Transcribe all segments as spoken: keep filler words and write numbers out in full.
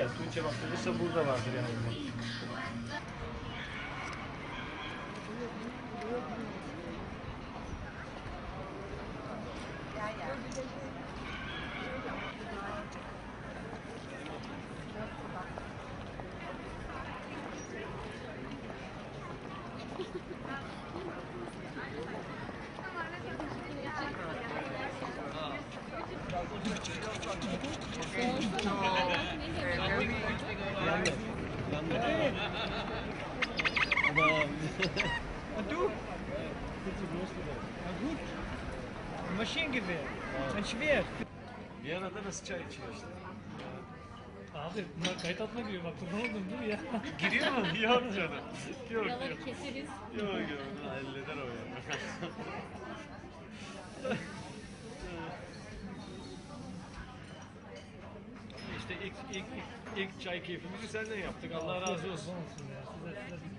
Tuğçe. Tuğçe bakılırsa burada vardır yani. Du? Na gut. Ein Maschinengewehr. Ein Schwert. Viyana'da nasıl çay içiyor işte? Abi bunlar kayıt altına giriyor bak kurban oldum değil mi ya? Giriyor mu? Yok canım. Yok yok. Buraları keseriz. Yok yok. Halleder o ya. İşte ilk, ilk, ilk, ilk çay keyfimizi senden yaptık. Allah razı olsun. Kurban olsun ya. Size, size.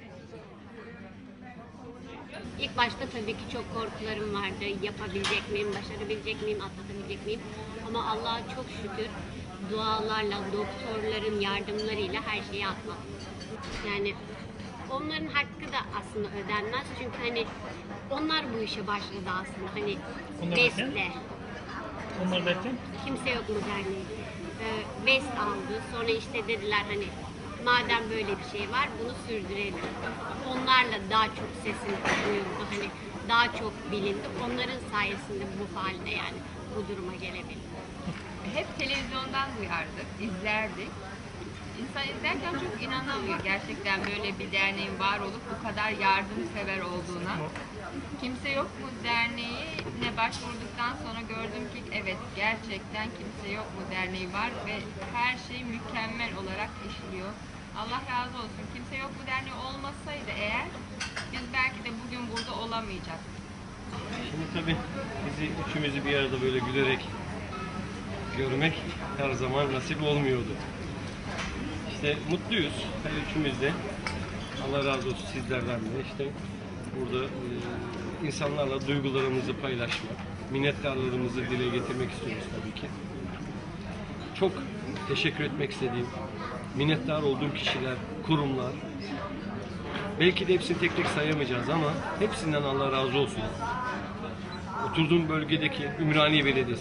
İlk başta tabii ki çok korkularım vardı. Yapabilecek miyim, başarabilecek miyim, atlatabilecek miyim? Ama Allah'a çok şükür dualarla, doktorların yardımlarıyla her şeyi atlattım. Yani onların hakkı da aslında ödenmez. Çünkü hani onlar bu işe başladı aslında. Hani Onlar Vest'le. derken? Onlar derken? Kimse Yok mu Derneği. Ee, Vest aldı. Sonra işte dediler hani madem böyle bir şey var bunu sürdürelim. Onlarla daha çok sesin duyuldu. Hani daha çok bilindi. Onların sayesinde bu halde yani bu duruma gelebildi. Hep televizyondan duyardık, izlerdik. İnsan izlerken çok inanamıyor gerçekten böyle bir derneğin var olup bu kadar yardımsever olduğuna. Kimse Yok mu Derneği'ne başvurduktan sonra gördüm ki evet gerçekten Kimse Yok mu Derneği var ve her şey mükemmel olarak işliyor. Allah razı olsun. Kimse Yok mu Derneği olmasaydı eğer biz belki de bugün burada olamayacaktık. Şimdi tabii bizi üçümüzü bir arada böyle gülerek görmek her zaman nasip olmuyordu. İşte mutluyuz her üçümüz de. Allah razı olsun sizlerden de. İşte burada e, insanlarla duygularımızı paylaşmak, minnettarlığımızı dile getirmek istiyoruz tabii ki. Çok teşekkür etmek istediğim, minnettar olduğum kişiler, kurumlar, belki de hepsini tek tek sayamayacağız ama hepsinden Allah razı olsun. Oturduğum bölgedeki Ümraniye Belediyesi,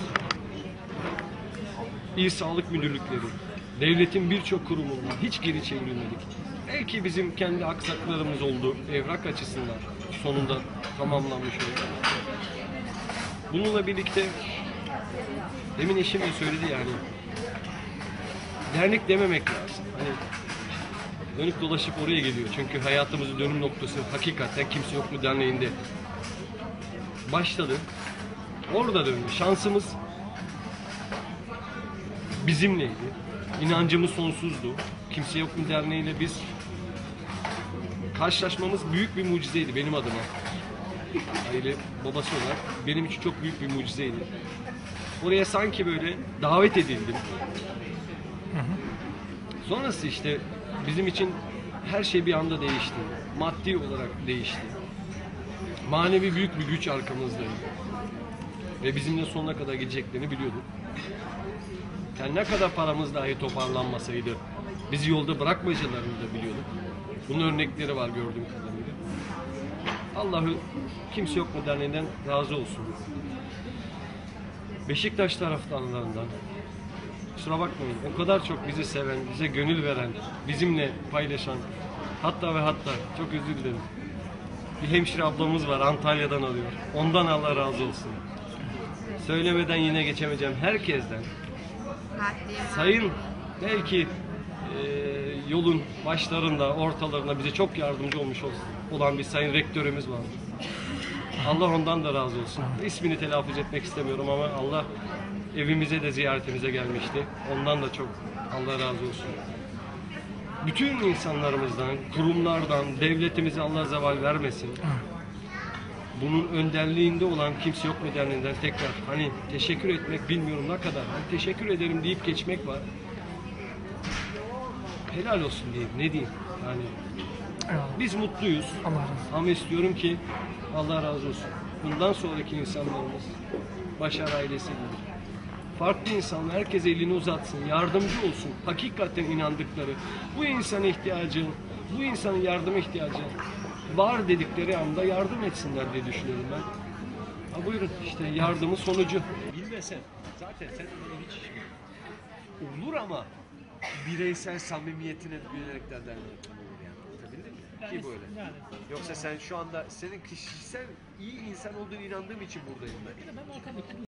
İl Sağlık Müdürlükleri, devletin birçok kurumundan hiç geri çevrilmedik. Belki bizim kendi aksaklarımız oldu, evrak açısından sonunda tamamlanmış oldu. Bununla birlikte, demin eşim de söyledi yani, dernek dememek lazım. Hani dönüp dolaşıp oraya geliyor. Çünkü hayatımızın dönüm noktası hakikaten Kimse Yok mu Derneği'nde başladı. Orada döndü. Şansımız bizimleydi. İnancımız sonsuzdu. Kimse Yok mu Derneği'yle biz karşılaşmamız büyük bir mucizeydi benim adıma. Aile babası olarak benim için çok büyük bir mucizeydi. Oraya sanki böyle davet edildim. Sonrası işte bizim için her şey bir anda değişti. Maddi olarak değişti. Manevi büyük bir güç arkamızdaydı. Ve bizimle sonuna kadar gideceklerini biliyorduk. Yani ne kadar paramız dahi toparlanmasaydı bizi yolda bırakmayacaklarını da biliyorduk. Bunun örnekleri var gördüğüm kadarıyla. Allah'ı Kimse Yok mu Derneği'nden razı olsun. Beşiktaş taraftarlarından, kusura bakmayın, o kadar çok bizi seven, bize gönül veren, bizimle paylaşan, hatta ve hatta, çok özür dilerim, bir hemşire ablamız var, Antalya'dan alıyor. Ondan Allah razı olsun. Söylemeden yine geçemeyeceğim herkesten. Sayın, belki e, yolun başlarında, ortalarında bize çok yardımcı olmuş olan bir sayın rektörümüz var. Allah ondan da razı olsun. İsmini telaffuz etmek istemiyorum ama Allah evimize de ziyaretimize gelmişti. Ondan da çok Allah razı olsun. Bütün insanlarımızdan, kurumlardan, devletimize Allah zeval vermesin. Bunun önderliğinde olan Kimse Yok mu Derneği'nden tekrar hani teşekkür etmek bilmiyorum ne kadar. Hani teşekkür ederim deyip geçmek var. Helal olsun diyeyim. Ne diyeyim? Yani biz mutluyuz. Allah razı olsun. Ama istiyorum ki Allah razı olsun. Bundan sonraki insanlarımız Başar ailesi gibi farklı insanlar, herkes elini uzatsın, yardımcı olsun. Hakikaten inandıkları, bu insanın ihtiyacı, bu insanın yardıma ihtiyacı var dedikleri anda yardım etsinler diye düşünüyorum ben. Ha buyurun işte yardımın sonucu. Bilmesen zaten sen bunu hiç işin olur ama bireysel samimiyetine güvenerekten derler olur yani. Anlatabildim mi? Yani, Ki böyle. yani. Yoksa sen şu anda senin kişisel iyi insan olduğunu inandığım için buradayım ben. Ben arkamdaki